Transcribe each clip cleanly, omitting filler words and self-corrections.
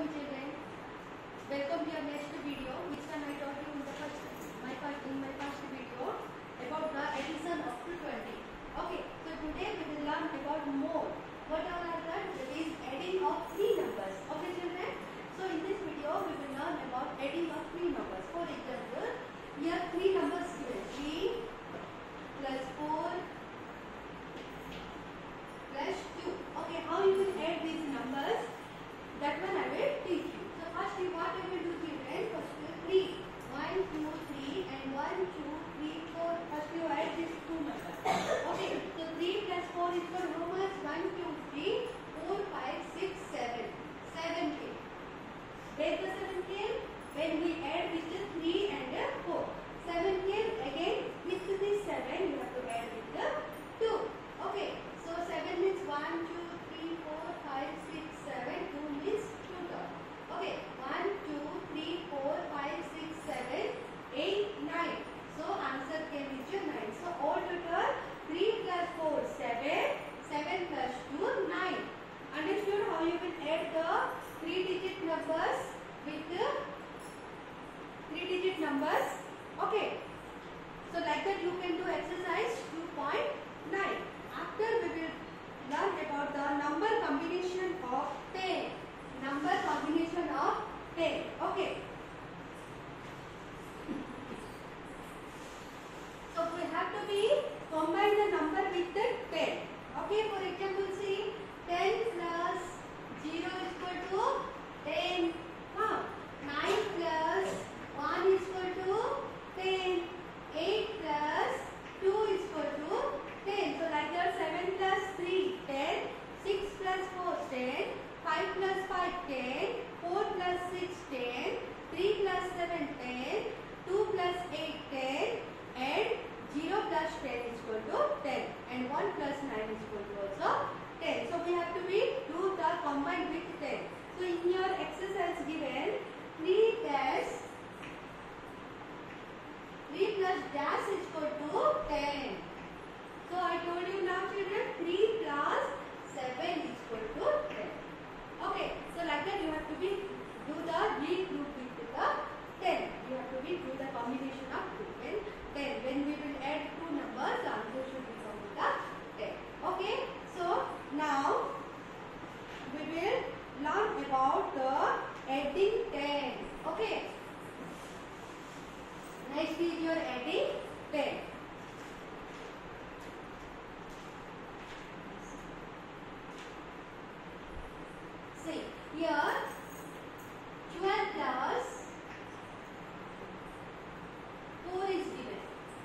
Welcome children. Welcome to your next video. Which one I taught you in the my first video about the addition up to 20. Okay. So today we will learn about more. What all are that? That is adding of three numbers. Okay children. So in this video we will learn about adding of three numbers. For example, here three numbers given: 3 plus 4 plus 2. Okay. How you will add these numbers? That one I will teach you. So first what I will do children, first 3, 1, 2, 3 and 1, 2, 3, 4. First you add these two numbers. Okay, so 3 plus 4 is for how much? 1, 2, 3, 4, 5, 6, 7. 7 came. Where the 7 came? When we add with the 3 and the 4. 7 came again with this 7 you have to add with the 2. Okay, so 7 means 1, 2, 3, 4, 5, 6, 7. 2 means 2 term. Okay, 1, 2, 3, 4, 5, 6, 7, 8, 9. So answer can reach 9. So all total 3 plus 4, 7. 7 plus 2, 9. Understood how you will add the 3-digit numbers with the 3-digit numbers? Okay. So like that you can do exercise 2.9. After we will learn about the number combination of 10. Number combination of 10. Okay. So we have to be combine the number with the 10. Okay. For example, see 10 plus 0 is equal to 10. 9 plus 1 is equal to 10. 8 plus 2 is equal to 10. So like that 7 plus 3, 10. 6 plus 4, 10. 5 plus 5, 10. 4 plus 6, 10. 3 plus 7, 10. 2 plus 8, 10. And 0 plus 10 is equal to 10. And 1 plus 9 is equal to also 10. So we have to do the combined with 10. So in your exercise given 3 plus dash is equal to 10. So I told you now children 3 plus 7 is equal to 10. Okay. So like that you have to do the G group with the 10. You have to do the combination of 2 and 10. When we will add two numbers, the answer should become with the 10. Okay. So now we will learn about the adding 10. Okay. Next is your adding 10. See here 12 plus 4 is given.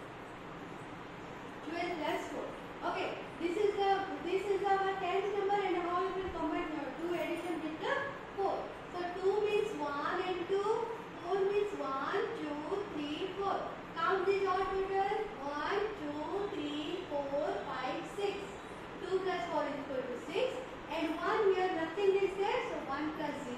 12 plus 4. Okay, this is our 10th number and how you will combine your two addition with the 4. So 2 means 1 and 2. 4 means 1, 2, 3, 4. Count these all total. 1, 2, 3, 4, 5, 6. 2 plus 4 is equal to 6. And 1 here nothing is there. So 1 plus 0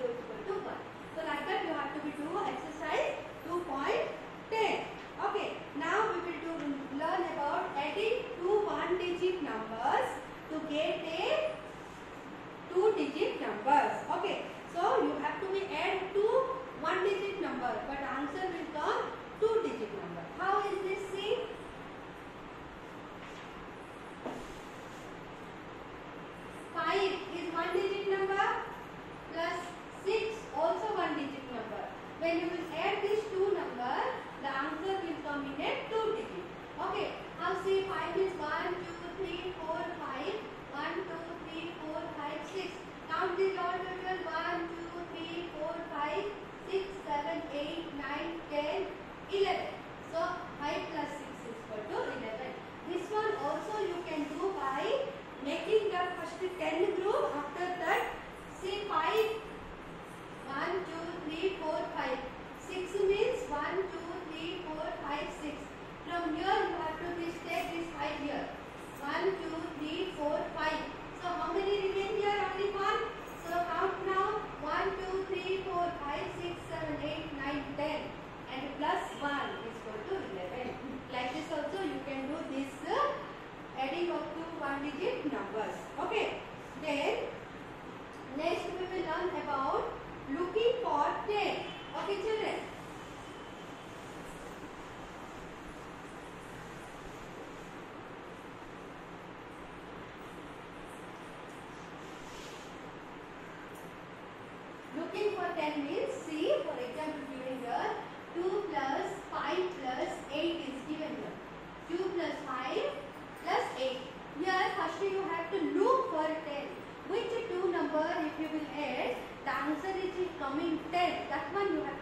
looking for 10 means, see, for example given here, 2 plus 5 plus 8 is given here. 2 plus 5 plus 8. Here first you have to look for 10. Which two number if you will add, the answer is coming 10. That one you have